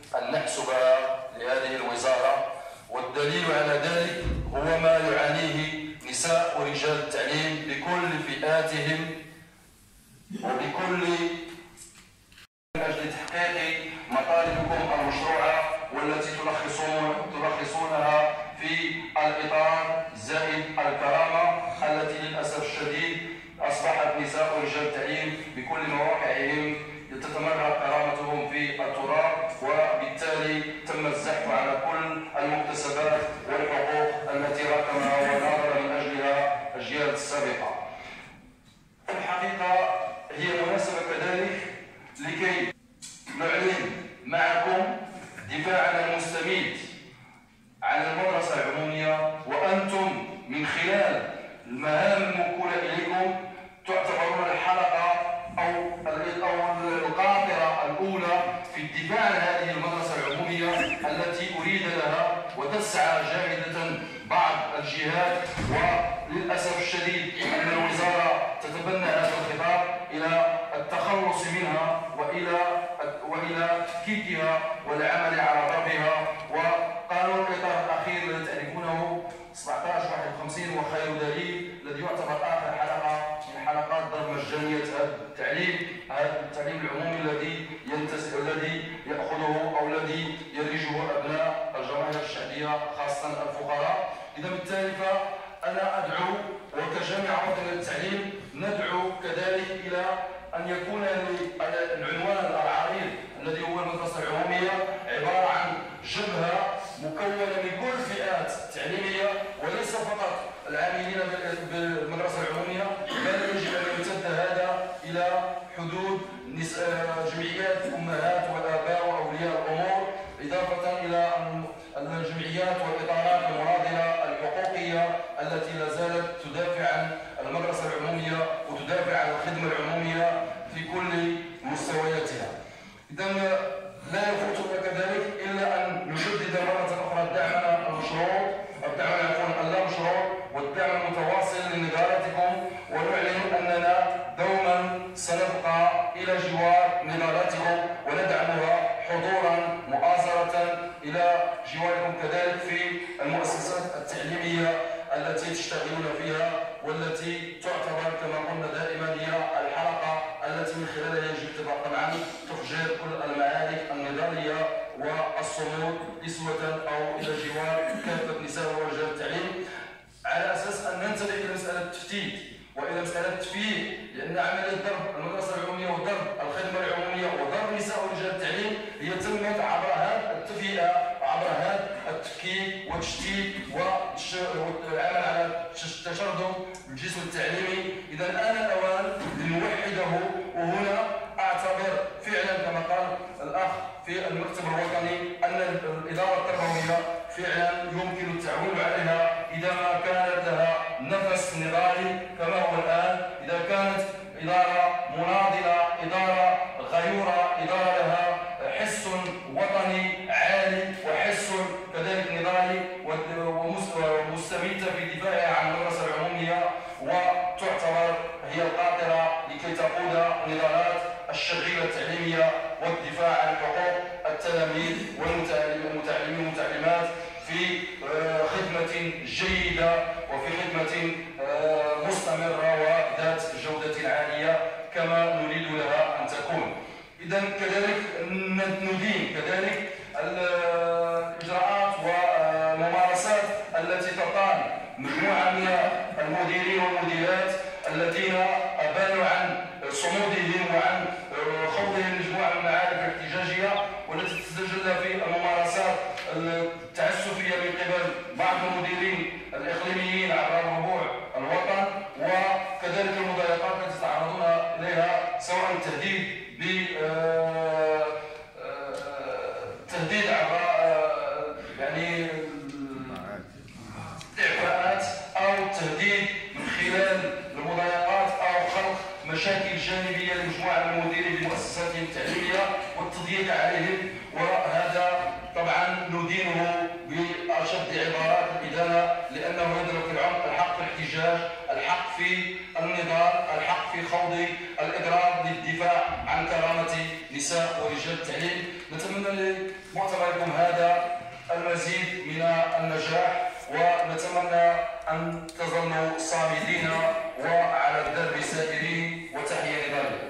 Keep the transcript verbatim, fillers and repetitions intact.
أن نحسبها لهذه الوزارة، والدليل على ذلك هو ما يعانيه نساء ورجال التعليم بكل فئاتهم وبكل من أجل تحقيق مطالبكم المشروعة والتي تلخصون تلخصونها في الإطار زائد الكرامة التي للأسف الشديد أصبحت نساء ورجال التعليم بكل مواقعهم تتمرد كرامتهم في التراب، وبالتالي تم الزحف على كل المكتسبات والحقوق التي راكمها وناظر من أجلها الأجيال السابقة. في الحقيقة هي مناسبة كذلك لكي نعلن معكم دفاعنا المستميت عن المدرسة العمومية، وأنتم من خلال المهام الموكولة إليكم تعتبرون الحلقة أو القاطرة الأولى في الدفاع عن هذه المدرسة العمومية التي أريد لها وتسعى جاهدة بعض الجهات، وللأسف الشديد أن الوزارة تتبنى هذا الخطاب إلى التخلص منها وإلى وإلى تفكيكها والعمل على ضربها. وقانون الإطار الأخير الذي تعرفونه سبعة عشر واحد وخمسين وخير دليل الذي يعتبر آخر حلقة من حلقات ضرب مجانية هذا التعليم هذا التعليم العمومي الذي ينتسب الذي يأخذه أو الذي يريجه أبناء الجماهير الشعبية خاصة الفقراء. إذا بالتالي فأنا أدعو وكجامعة وطنية للتعليم ندعو كذلك إلى أن يكون العنوان العريض الذي هو المدرسة العمومية عبارة عن جبهة مكونة من كل فئات التعليمية وليس فقط العاملين بالمدرسة العمومية، بل يجب أن يمتد هذا إلى حدود جمعيات الأمهات والآباء وأولياء الأمور، إضافة إلى الجمعيات والإطارات المناضلة الحقوقية التي لا زالت تدافع عن المدرسة العمومية وتدافع عن الخدمة العمومية في كل مستوياتها. إذا لا يفوتنا كذلك إلا أن نجدد مرة أخرى دعمنا المشروع الدعم عفوا اللا مشروع والدعم المتواصل لنضالاتكم، ونعلن أننا دوما سنبقى إلى جوار نضالاتكم وندعمها حضورا مؤازرة إلى جواركم كذلك في المؤسسات التعليمية التي تشتغلون فيها، والتي تعتبر كما قلنا دائما هي الحلقة التي من خلالها يجب طبعا تفجير كل المعارك النضالية والصمود اسوة أو إلى جوار كافة نساء ورجال التعليم، على أساس أن ننتبه إلى مسألة التفتيت وإلى مسألة التفييق، لأن عملية ضرب المدرسة العمومية وضرب الخدمة العمومية وضرب نساء ورجال التعليم هي تمت عبر هذه التفيئة، عبر هذا التفكيك والتشتيت والعمل على تشرذم الجسم التعليمي. إذا الآن الأوان لنوحده، وهنا أعتبر فعلا كما قال الأخ في المكتب الوطني أن الإدارة التربوية فعلا يمكن التعويل عليها إذا ما كانت لها نفس نضالي كما هو الآن، إذا كانت إدارة مناضلة، إدارة غيورة، إدارة لها حس وطني عالي وحس كذلك نضالي ومستميتة في دفاعها عن المدرسة العمومية، وتعتبر هي القاطرة لكي تقود نضالات الشغيلة التعليمية والدفاع عن حقوق التلاميذ والمتعلمين والمتعلمات في خدمة جيدة وفي خدمة مستمرة وذات جودة عالية كما نريد لها أن تكون. إذا كذلك ندين كذلك الإجراءات والممارسات التي تطال مجموعة من المديرين والمديرات الذين أبانوا عن صمودهم وعن خوضهم مجموعة من المعارك الاحتجاجية، والتي تتجلى في الممارسات التعسفية من قبل بعض المديرين الإقليميين عبر ربوع الوطن، وكذلك المضايقات التي تتعرضون إليها سواء التهديد ب تهديد عبر يعني إعفاءات أو التهديد من خلال المضايقات أو خلق مشاكل جانبية لمجموعة من المديرين بمؤسساتهم التعليمية والتضييق عليهم، وهذا طبعا ندينه بأشد عبارات الإدانة، لأنه يدرك في العمق الحق في الاحتجاج، الحق في النضال، الحق في خوض الإضراب للدفاع عن كرامة نساء ورجال التعليم. نتمنى لمؤتمركم هذا المزيد من النجاح، ونتمنى أن تظلوا صامدين وعلى الدرب سائرين، وتحية لبلد.